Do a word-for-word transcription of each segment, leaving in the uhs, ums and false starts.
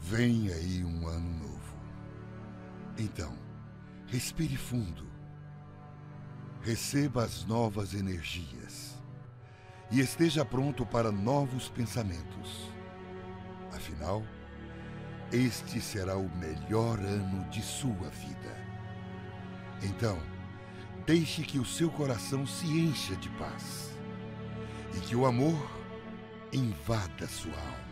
Vem aí um ano novo. Então, respire fundo. Receba as novas energias. E esteja pronto para novos pensamentos. Afinal, este será o melhor ano de sua vida. Então, deixe que o seu coração se encha de paz. E que o amor invada sua alma.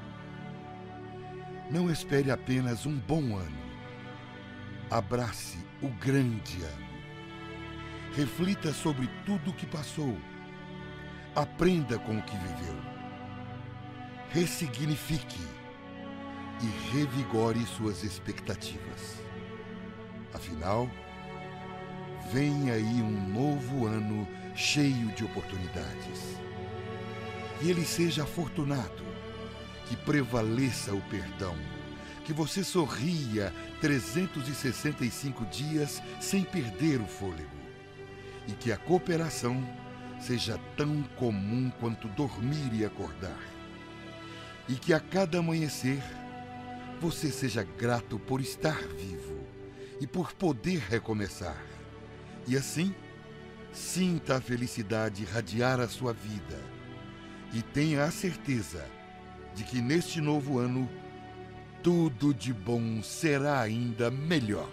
Não espere apenas um bom ano. Abrace o grande ano. Reflita sobre tudo o que passou. Aprenda com o que viveu. Ressignifique e revigore suas expectativas. Afinal, vem aí um novo ano cheio de oportunidades. Que ele seja afortunado. Que prevaleça o perdão, que você sorria trezentos e sessenta e cinco dias sem perder o fôlego, e que a cooperação seja tão comum quanto dormir e acordar, e que a cada amanhecer você seja grato por estar vivo e por poder recomeçar, e assim sinta a felicidade irradiar a sua vida, e tenha a certeza de que neste novo ano, tudo de bom será ainda melhor.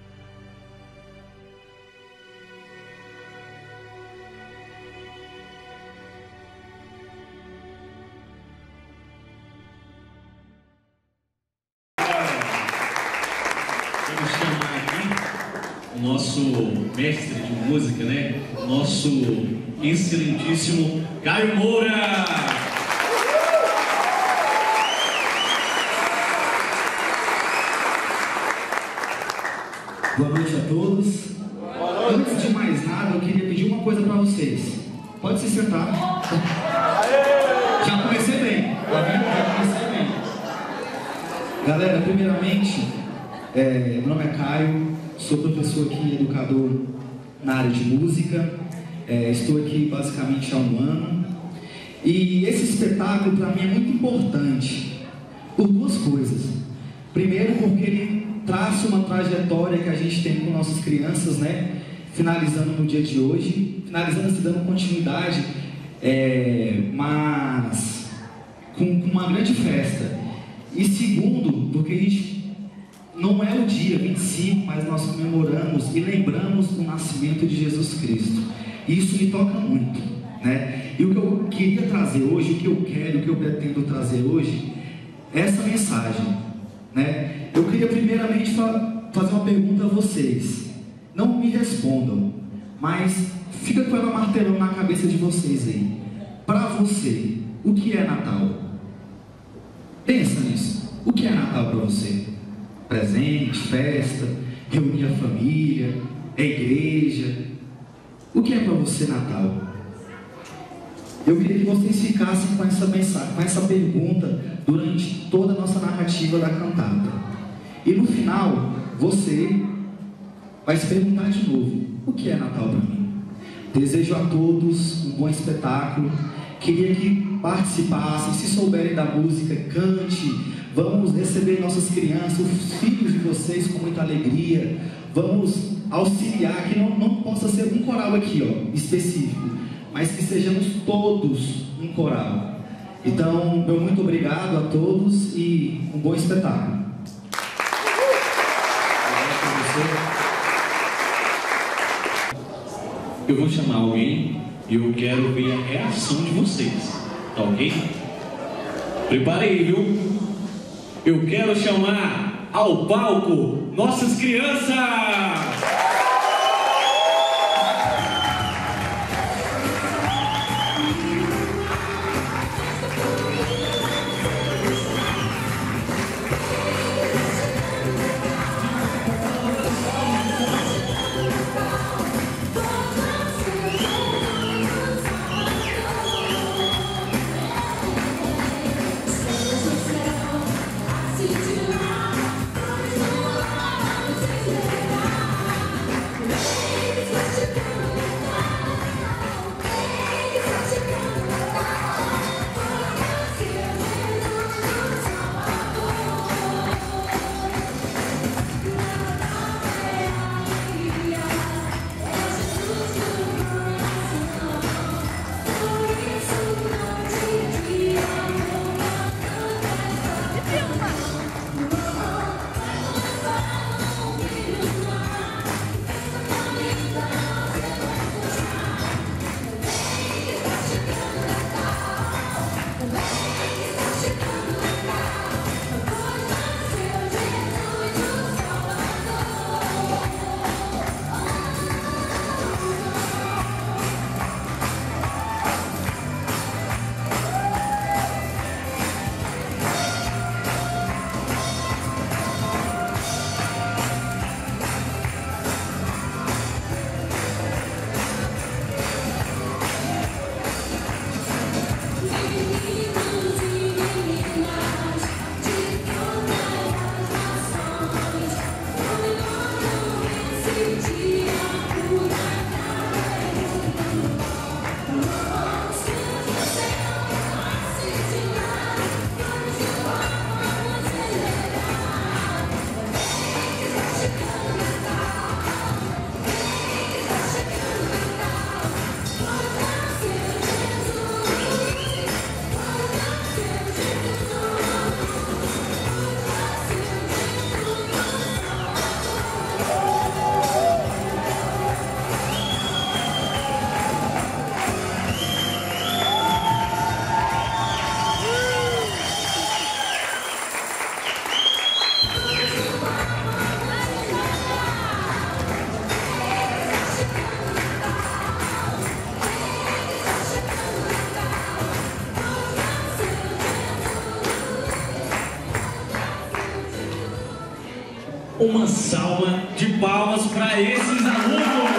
Vamos chamar aqui o nosso mestre de música, né? O nosso excelentíssimo Caio Moura! Boa noite a todos. Antes de mais nada, eu queria pedir uma coisa para vocês. Pode se sentar. Já comecei bem. Tá vendo? Já comecei bem. Galera, primeiramente, é, meu nome é Caio, sou professor aqui, educador na área de música. É, estou aqui basicamente há um ano. E esse espetáculo para mim é muito importante por duas coisas. Primeiro, porque ele traça uma trajetória que a gente tem com nossas crianças, né? Finalizando no dia de hoje, finalizando se dando continuidade, é, mas com, com uma grande festa. E segundo, porque a gente não é o dia vinte e cinco, mas nós comemoramos e lembramos o nascimento de Jesus Cristo. E isso me toca muito, né? E o que eu queria trazer hoje, o que eu quero, o que eu pretendo trazer hoje, é essa mensagem, né? Eu queria primeiramente fazer uma pergunta a vocês. Não me respondam, mas fica com ela martelando na cabeça de vocês aí. Para você, o que é Natal? Pensa nisso. O que é Natal para você? Presente, festa, reunir a família, a igreja. O que é para você Natal? Eu queria que vocês ficassem com essa mensagem, com essa pergunta durante toda a nossa narrativa da cantata. E no final, você vai se perguntar de novo: o que é Natal para mim? Desejo a todos um bom espetáculo. Queria que participassem, se souberem da música, cante. Vamos receber nossas crianças, os filhos de vocês com muita alegria. Vamos auxiliar, que não, não possa ser um coral aqui, ó, específico, mas que sejamos todos um coral. Então, meu muito obrigado a todos e um bom espetáculo. Eu vou chamar alguém e eu quero ver a reação de vocês, tá ok? Preparei, viu? Eu quero chamar ao palco nossas crianças! See you. uma salva de palmas para esses alunos.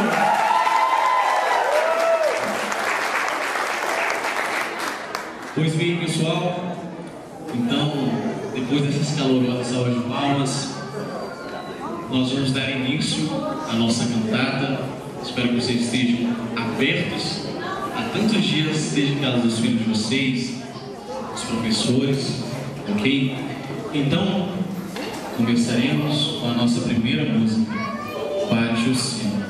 Pois bem, pessoal, então, depois dessas calorosas salvas de palmas, nós vamos dar início à nossa cantata. Espero que vocês estejam abertos a tantos dias dedicados aos filhos de vocês, aos professores, ok? Então, começaremos com a nossa primeira música, Bate o Sino.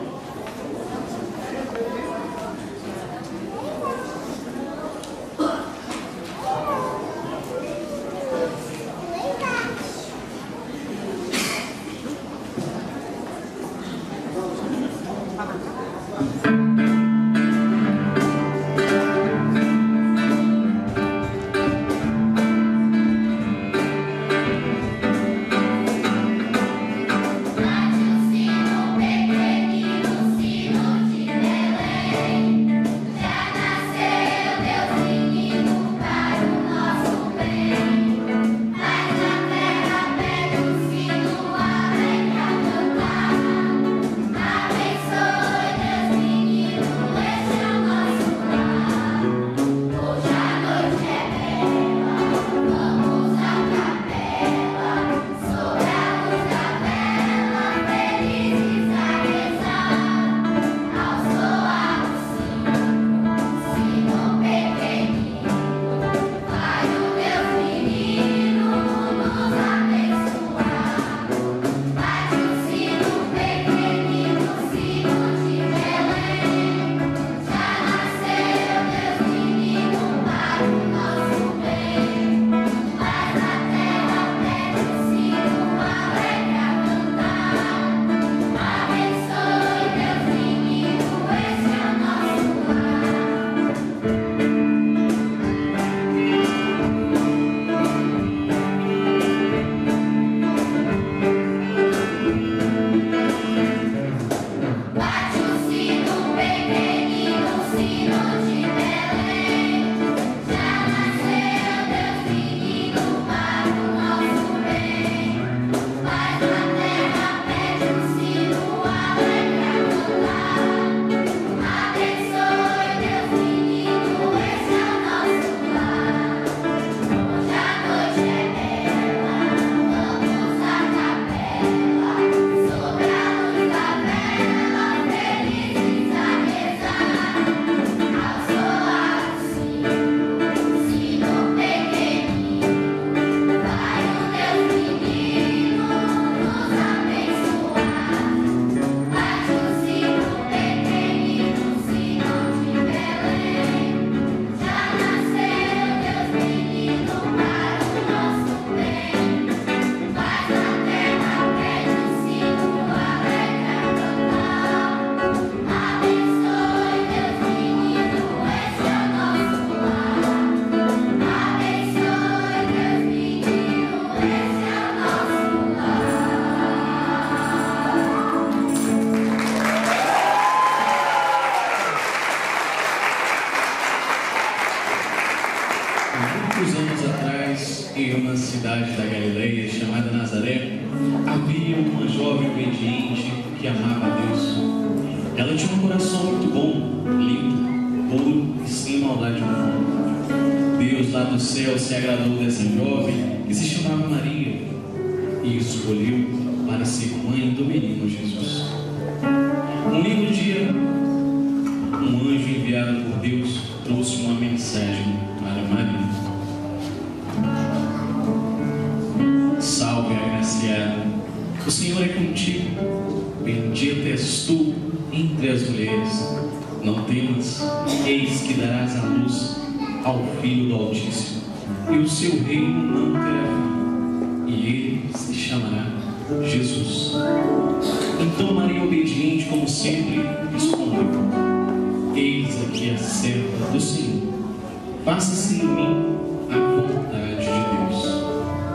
Em uma cidade da Galileia chamada Nazaré, havia uma jovem obediente que amava a Deus. Ela tinha um coração muito bom, limpo, puro e sem maldade alguma. Deus lá do céu se agradou dessa jovem, que se chamava Maria, e escolheu para ser mãe do menino Jesus. Um lindo dia, um anjo enviado por Deus trouxe uma mensagem para Maria. Salve, agraciada, o Senhor é contigo, bendita és tu entre as mulheres. Não temas, eis que darás à luz ao Filho do Altíssimo, e o seu reino não terá fim, e ele se chamará Jesus. Então Maria, obediente como sempre, respondeu: Eis aqui a serva do Senhor, faça-se em mim a vontade de Deus.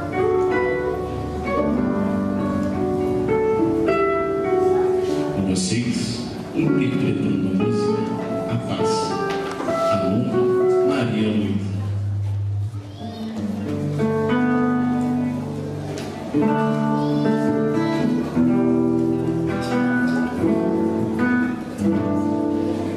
Com vocês, interpretando a música A Paz, Amor, Maria Luísa. Thank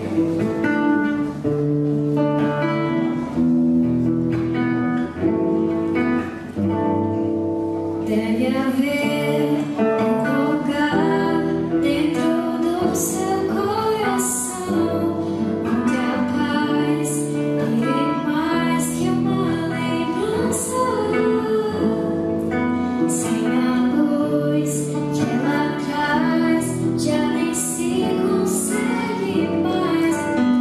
Deve haver um lugar dentro do seu coração onde a paz irei mais que uma lembrança. Sem a luz que ela traz, já nem se consegue mais.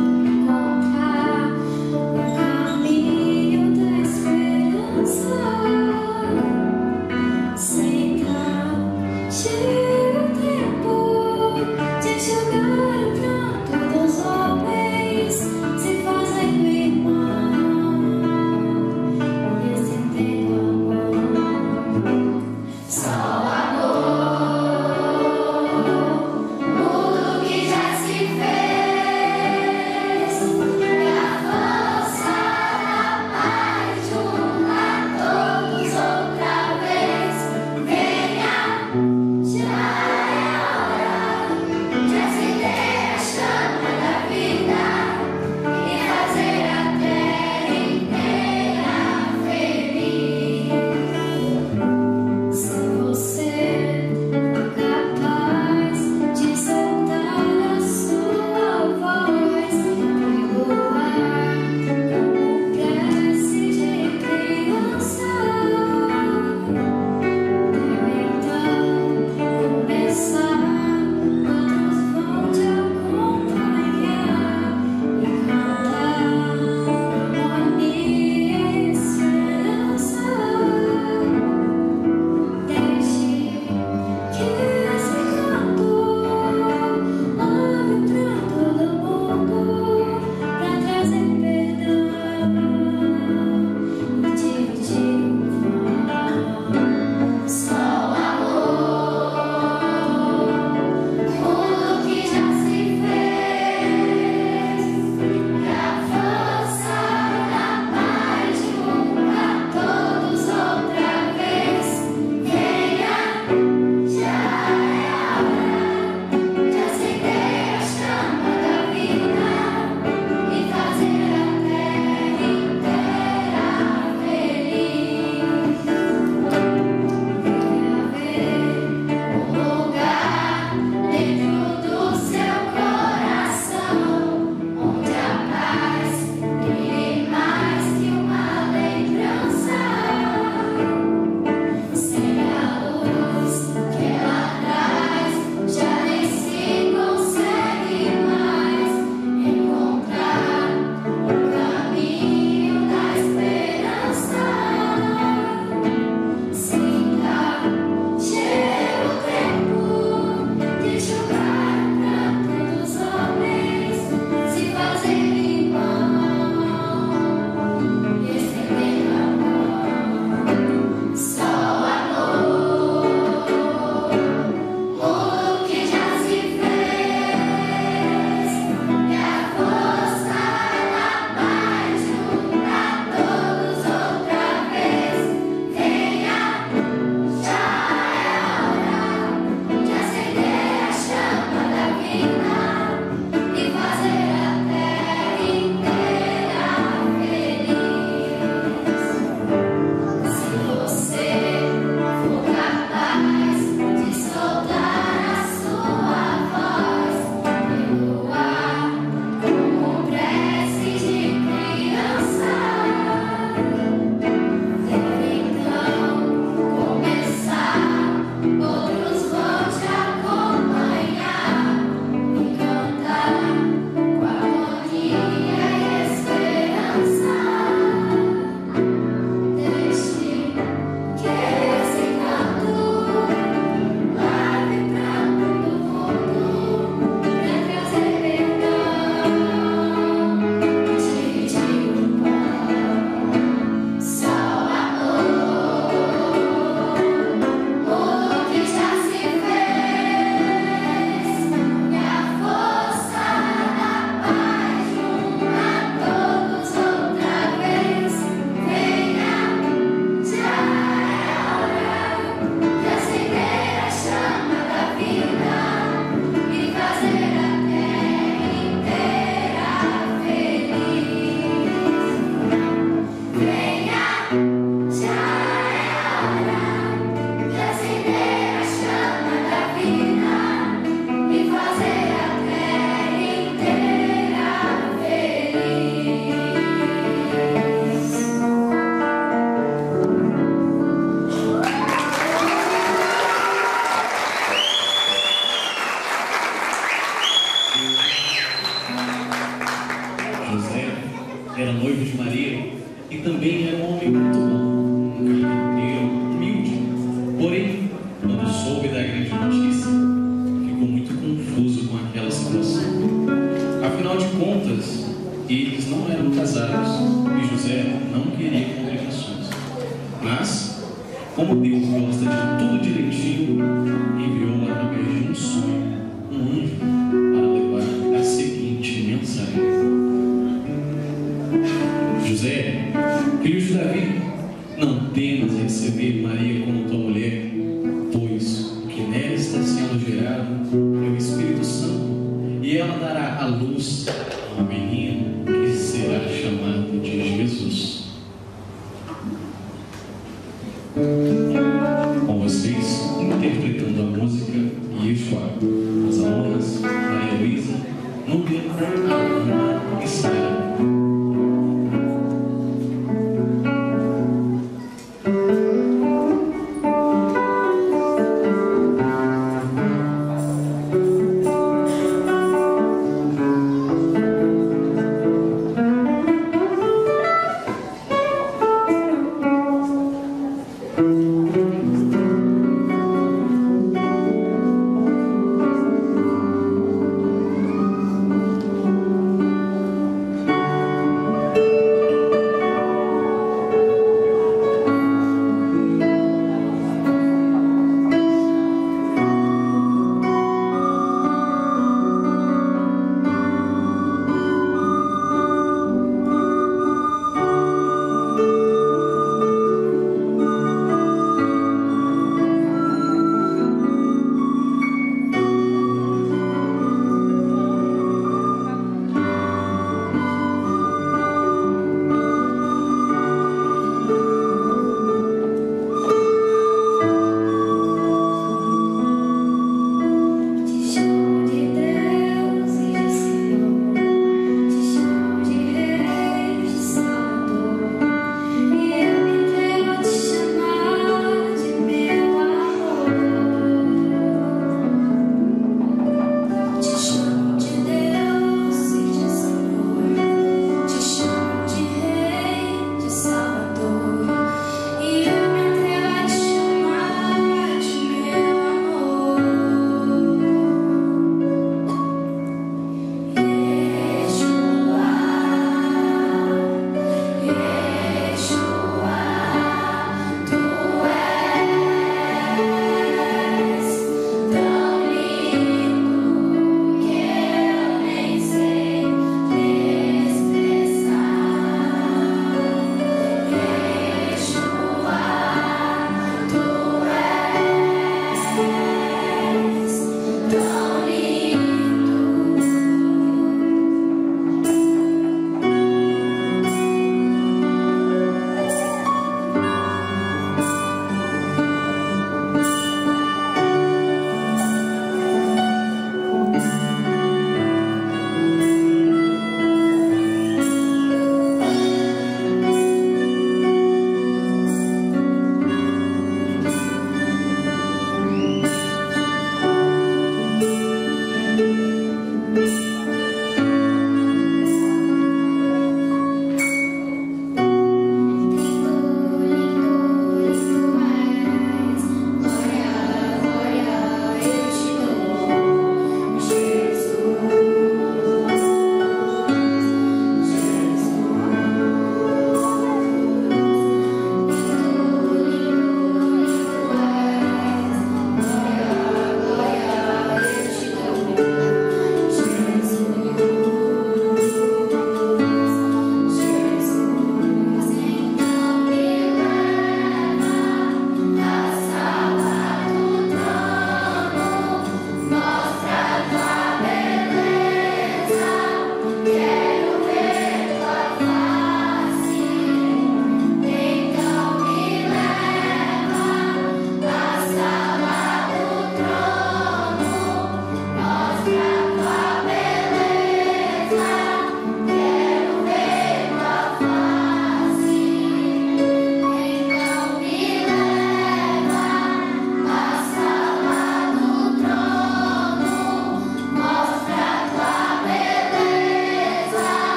era noivo de Maria e também era um homem muito bom, um carpinteiro humilde. Porém, quando soube da grande notícia, ficou muito confuso com aquela situação. Afinal de contas, eles não eram casados e José não queria complicações. Mas, como Deus gosta de tudo direitinho, enviou através de um sonho um anjo para levar a seguinte mensagem: José, filho de Davi, não temas receber Maria como tua mulher, pois o que nela está sendo gerado é o Espírito Santo, e ela dará à luz a um menino que será chamado de Jesus. Com vocês, interpretando a música Yeshua, as alunas Maria Luísa, Núbia, Ana e Sara. Thank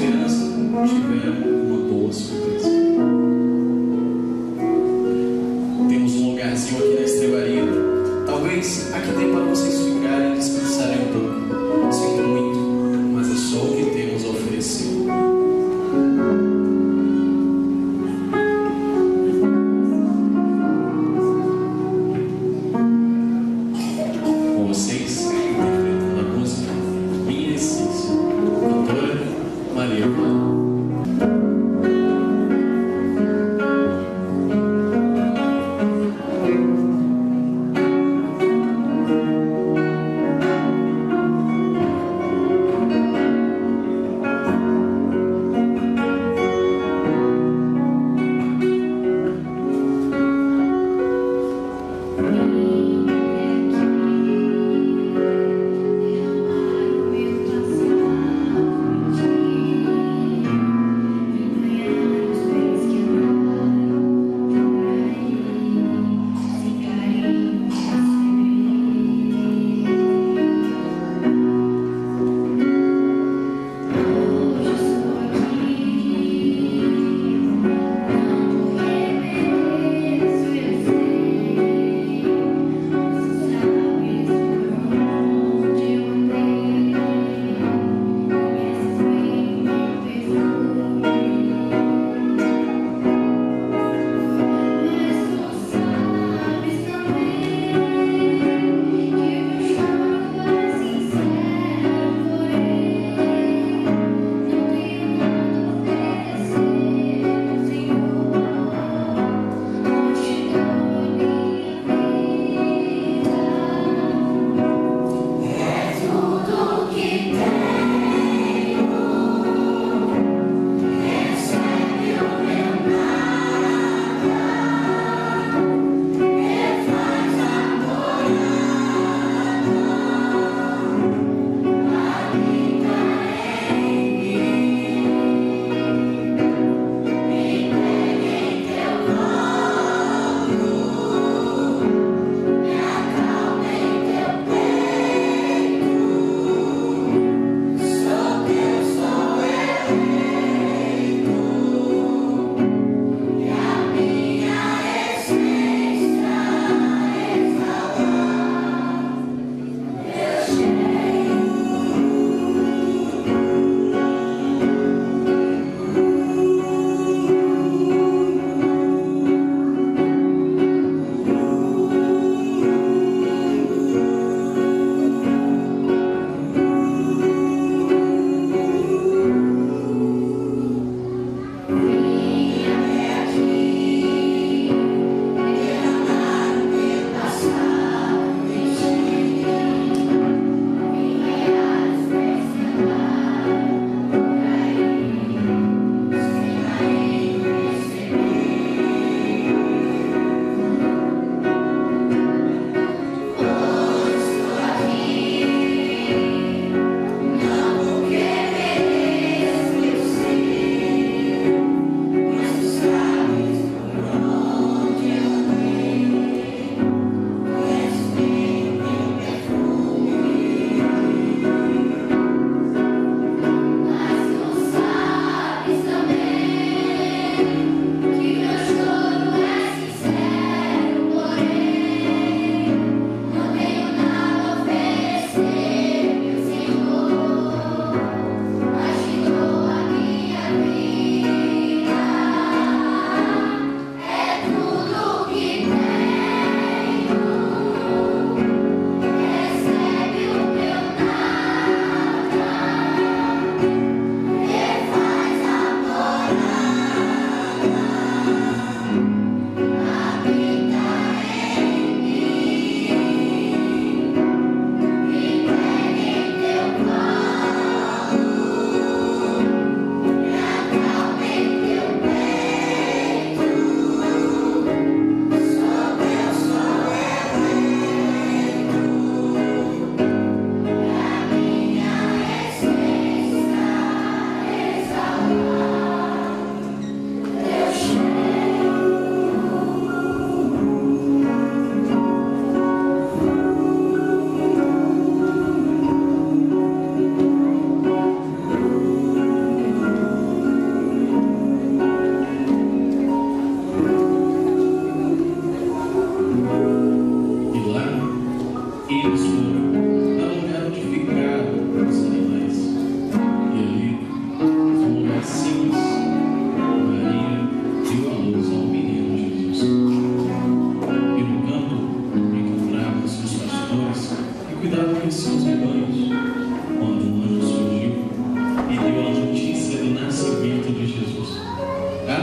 esperança tiveram uma boa surpresa. Temos um lugarzinho aqui na estrebaria. Talvez aqui dê para vocês ficarem e descansarem um pouco. Sinto muito, mas é só o que temos a oferecer. Com vocês, interpretando a música Minha Essência, cantora Maria Clara.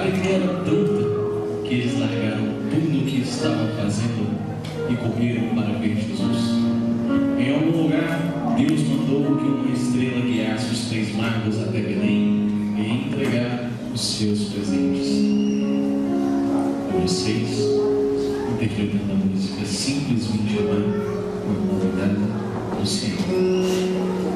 alegria era tanta que eles largaram tudo o que estavam fazendo e correram para ver Jesus. Em algum lugar, Deus mandou que uma estrela guiasse os três magos até Belém e entregar os seus presentes. Vocês, interpretando a música Simplesmente Amar, com a convidada do Senhor.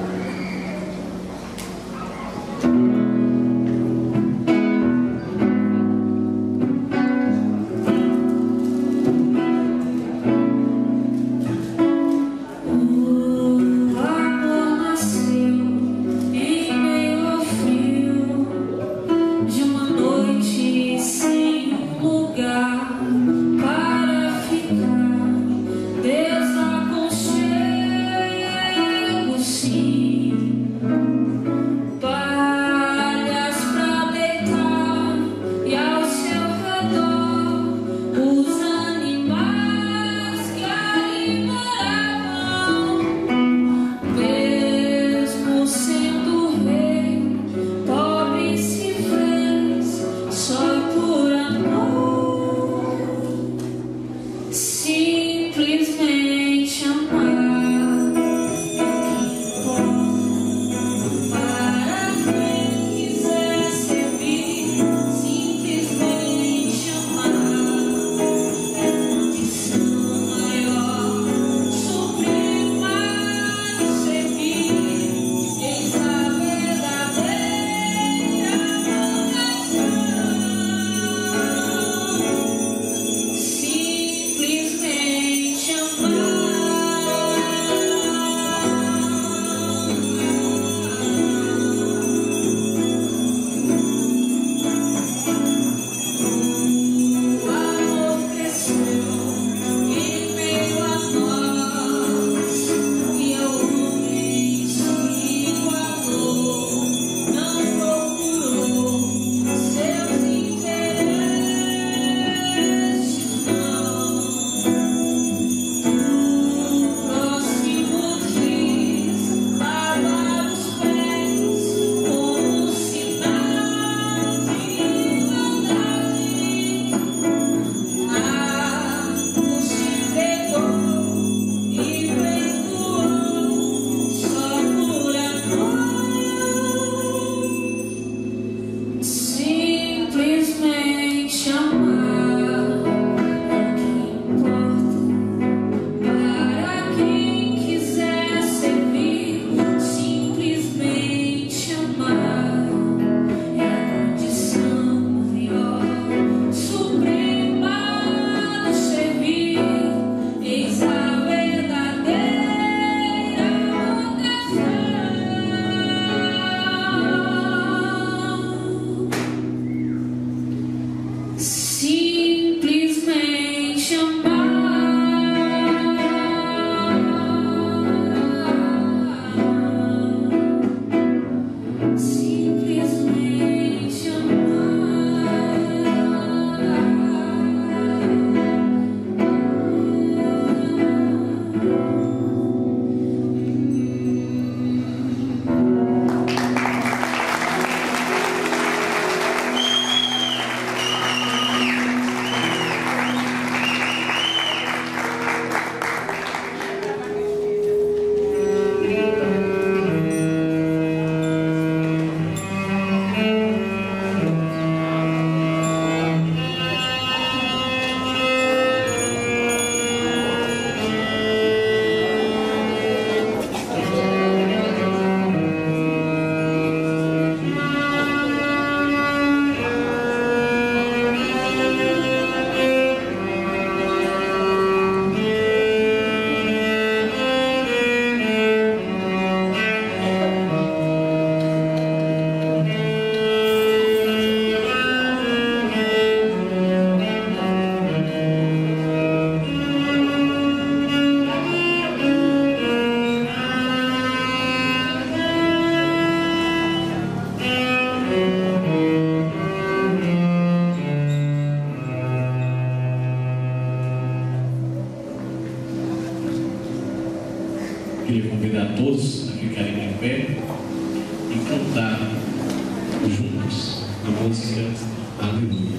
Queria convidar todos a ficarem de pé e cantar juntos a música Aleluia.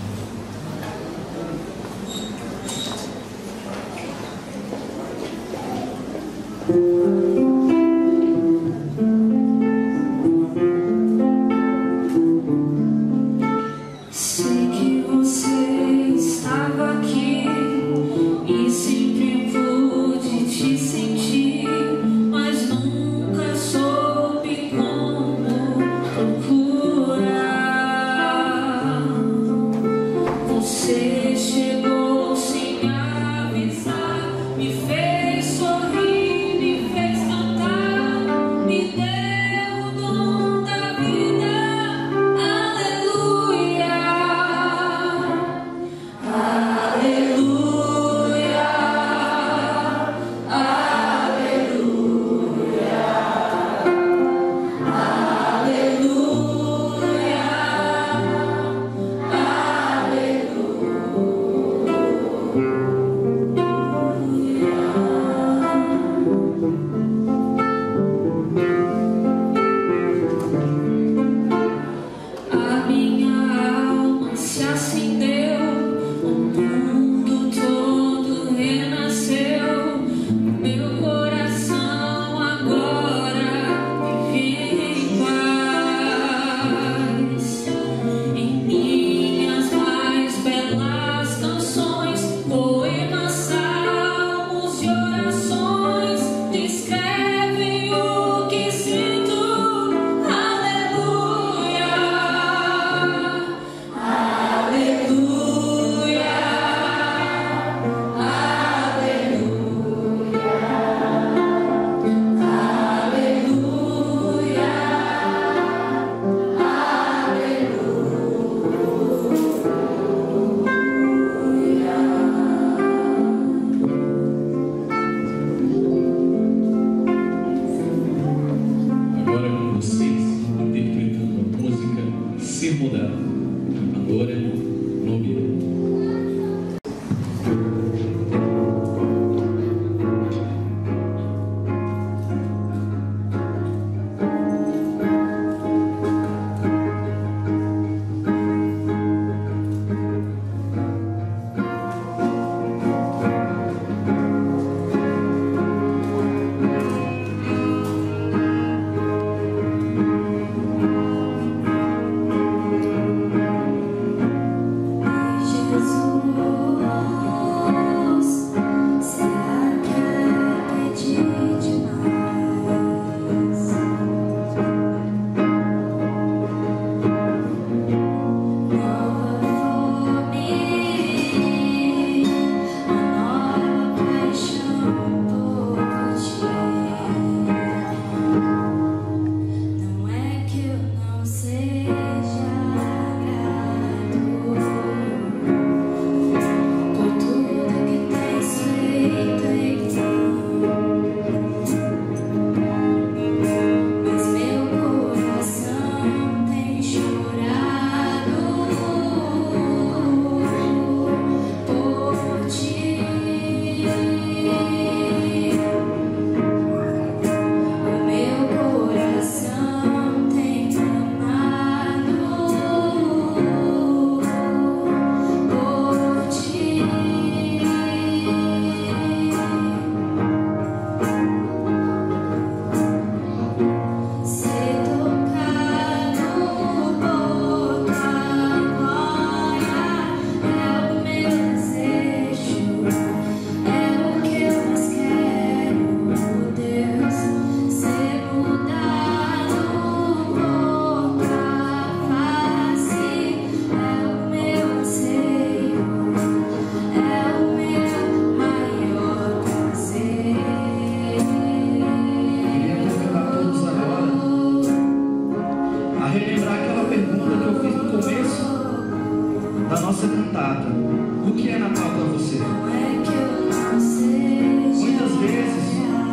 Sei que você estava aqui e sempre pude te sentir, mas nunca soube como procurar. Você chegou sem avisar, me fez sorrir, me fez cantar, me deu o dom da vida. Aleluia, aleluia, aleluia, a minha alma se acendeu, o mundo todo renasceu, meu coração agora vive em paz. Em minhas mais belas canções, poemas, salmos e orações descrevem o que sinto. Aleluia, aleluia, aleluia, Agora com vocês, interpretando a música Ser Mudado, cantora Nogueira. Jesus, será que é pedir demais? Nova fome, uma nova paixão por ti. Não é que eu não seja grato por tudo que tens feito em mim, mas meu coração tem chorado por ti. O meu coração tem clamado por ti. Ser tocado por tua glória é o meu desejo, é o que eu mais quero, Deus. Ser mudado por tua face é o meu anseio, é o meu maior prazer. Queria convidar todos agora a relembrar aquela pergunta que eu fiz no começo da nossa cantata. O que é Natal para você? Não é que eu não seja Muitas vezes,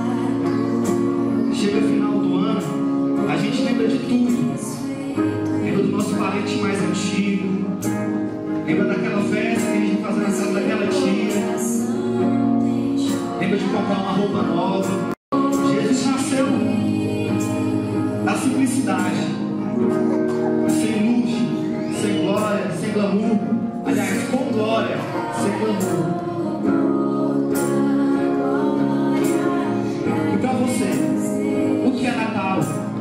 chega o final do ano, a gente lembra de tudo. Lembra do nosso parente mais antigo, lembra daquela festa que a gente fazia na casa daquela tia, lembra de comprar uma roupa nova. Jesus nasceu da simplicidade, sem luxo, sem glória, sem clamor, aliás, com glória, sem clamor. E para você, o que é Natal?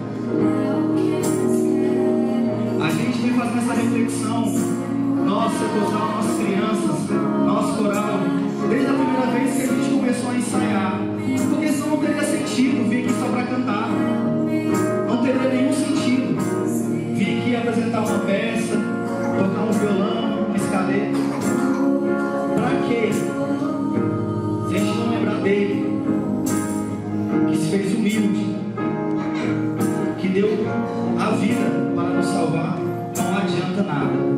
A gente vem fazendo essa reflexão, nosso setor, nossas crianças, nosso coral, desde a primeira vez que a gente começou a ensaiar, porque senão não teria sentido vir aqui só para cantar, não teria nenhum sentido vir aqui apresentar uma peça, tocar um violão, uma escaleta. Para quê? Se a gente não lembrar dele, que se fez humilde, que deu a vida para nos salvar, não adianta nada.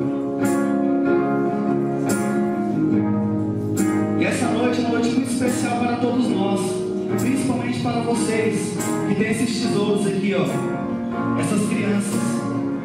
E essa noite é uma noite muito especial para todos nós, principalmente para vocês que têm esses tesouros aqui, ó, essas crianças.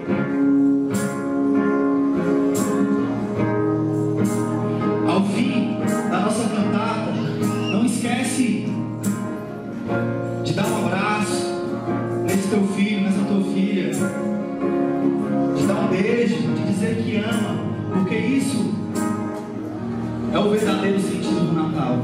Ao fim da nossa cantata, não esquece de dar um abraço nesse teu filho, nessa tua filha, de dar um beijo, de dizer que ama, porque isso é o verdadeiro sentido do Natal.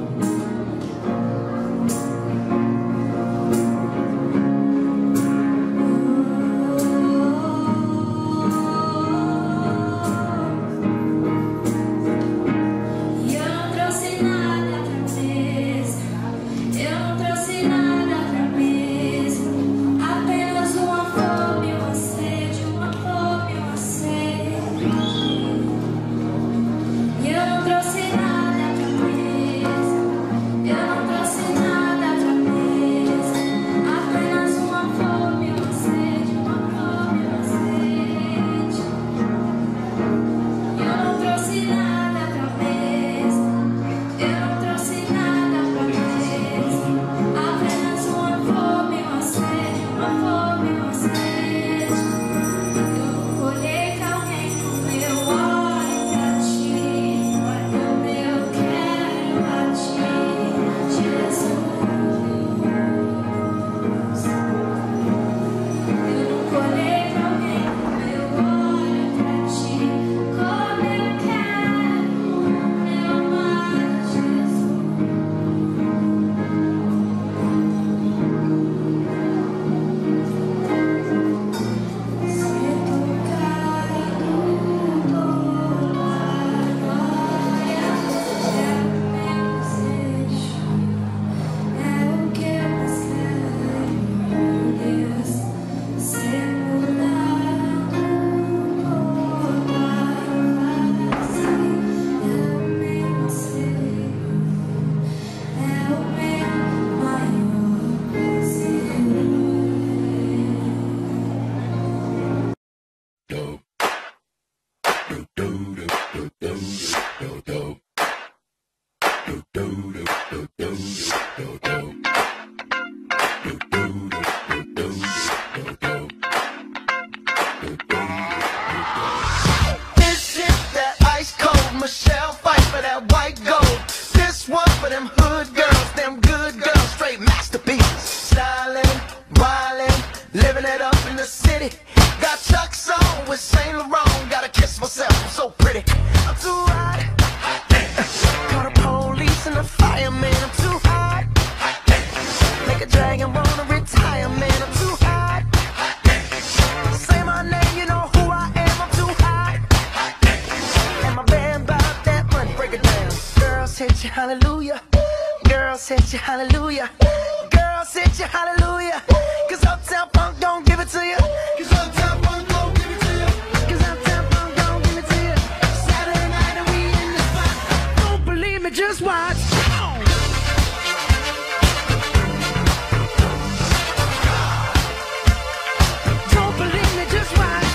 Hallelujah, girl, set you hallelujah, girl, set you hallelujah, cause Uptown Funk don't give it to you, cause Uptown Funk don't give it to you, cause Uptown Funk don't give it to you. Saturday night and we in the spot, don't believe me, just watch. Don't believe me, just watch.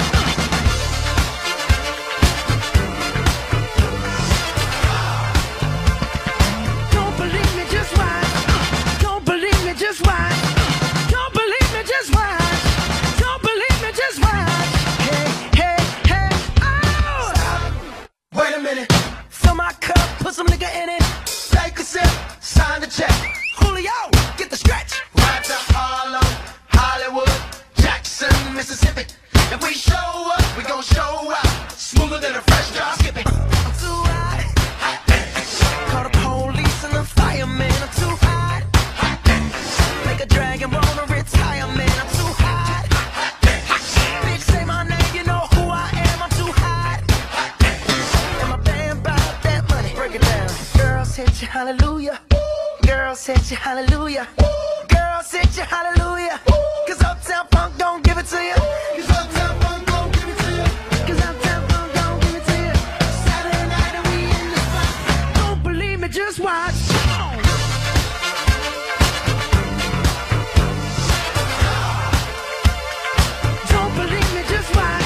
Just watch. Don't believe me, just watch. Don't believe me, just watch. Hey, hey, hey, oh! Stop. Wait a minute. Fill my cup, put some nigga in it. Take a sip, sign the check. Julio, get the stretch. Right to Harlem, Hollywood, Jackson, Mississippi. If we show up, we gon' show out. Smoother than a fresh drop. hallelujah. Girl said you hallelujah. Girl said you hallelujah. Cause Uptown Funk don't give it to you. Cause Uptown Funk don't give it to you. Cause Uptown Funk don't give it to you. Saturday night and we in the spot. Don't believe me, just watch. Don't believe me, just watch.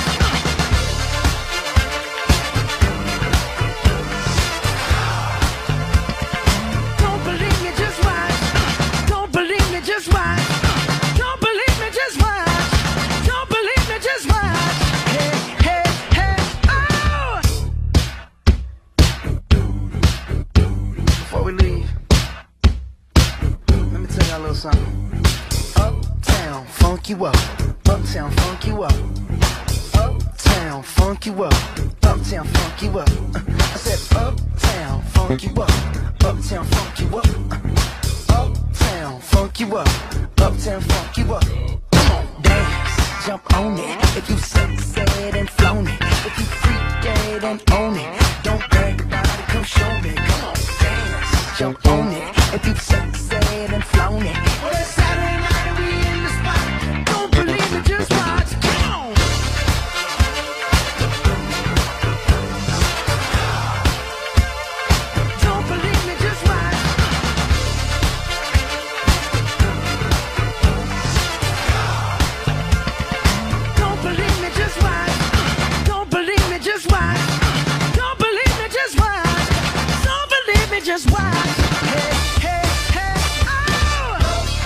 Don't believe me, just watch. Don't believe me, just watch. Don't believe me, just watch. Don't believe me, just watch. Hey, hey, hey, oh! Before we leave, let me tell y'all a little something. Uptown, funk you up. Uptown, funk you up. Uptown, funk you up. Uptown, funk you up. I said uptown, funk you up. Uptown, funk you up. Uptown, funk you up. Uptown, funk you up. Come on, dance, jump on it. If you sexed and flown it, if you freaked dead and own it, don't brag about it, come show me. Come on, dance, jump on it. If you sexed and flown it, well, it's Saturday night and we in the spot. Don't believe me, just watch. Come on. Don't believe me, just watch. Don't believe me, just watch. Don't believe me, just watch. Don't believe me, just watch. Don't believe me, just watch. Hey, hey, hey, oh!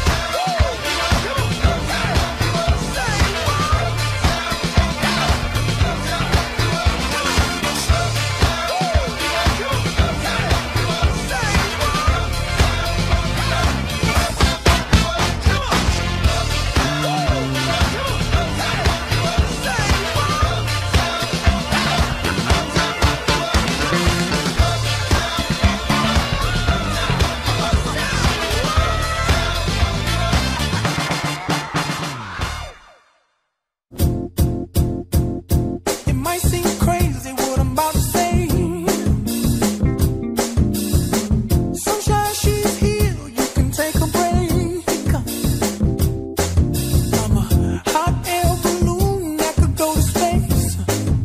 It might seem crazy what I'm about to say. Sunshine, she's here, you can take a break. I'm a hot air balloon that could go to space.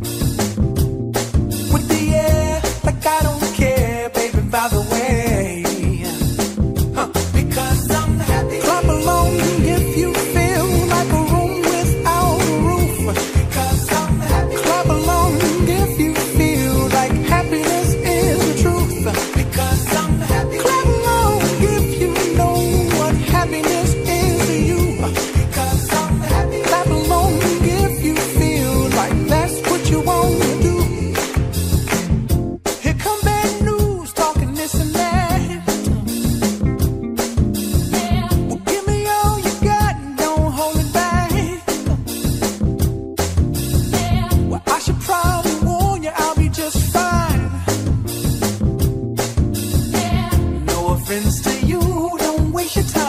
With the air, like I don't care, baby, by the way. Huh, because I'm happy. Clap along if you feel like a room without a roof. Because I'm happy. Clap along if you feel like happiness is the truth. Because I'm happy. Clap along if you know what happiness is to you. Because I'm happy. Clap along if you feel like that's what you want to do. Here come bad news, talking this and that. Well, give me all you got and don't hold it back. Well, I should probably warn you, I'll be just fine. No offense to you, don't waste your time.